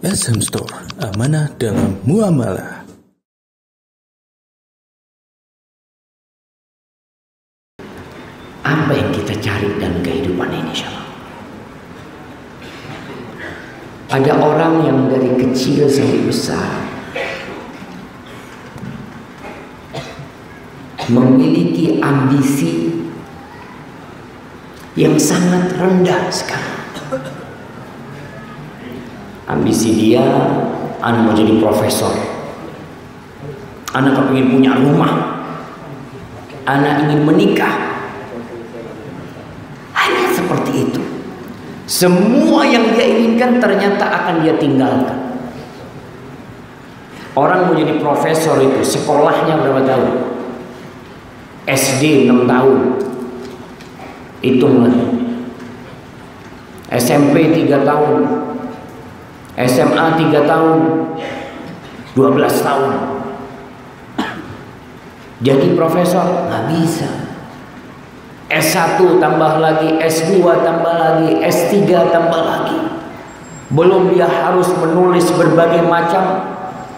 SM Store, amanah dalam muamalah. Apa yang kita cari dalam kehidupan ini, insyaallah? Ada orang yang dari kecil sampai besar memiliki ambisi yang sangat rendah sekali. Ambisi dia, anak mau jadi profesor, anak kepingin punya rumah, anak ingin menikah. Hanya seperti itu. Semua yang dia inginkan ternyata akan dia tinggalkan. Orang mau jadi profesor itu sekolahnya berapa tahun? SD 6 tahun. Hitung lagi. SMP 3 tahun. SMA 3 tahun. 12 tahun. Jadi profesor nggak bisa. S1 tambah lagi, S2 tambah lagi, S3 tambah lagi. Belum dia harus menulis berbagai macam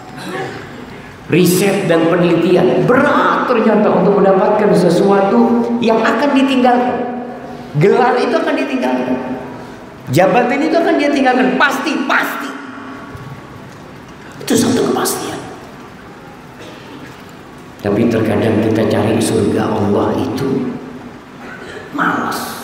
riset dan penelitian. Berat ternyata untuk mendapatkan sesuatu yang akan ditinggalkan. Gelar itu akan ditinggalkan. Jabatan itu akan dia tinggalkan. Pasti. Itu satu kepastian. Tapi terkadang kita cari surga Allah itu malas.